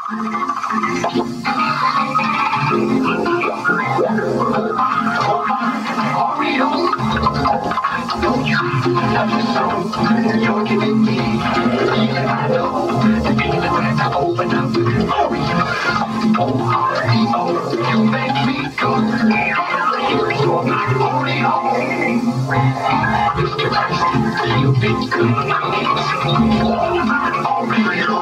Oreo, don't you love me so? You're giving me feeling I know. The feeling when I open up Oreo. Oh, Oreo, you make me go. You're my Oreo. Mr. Nice, you've been good. Oreo.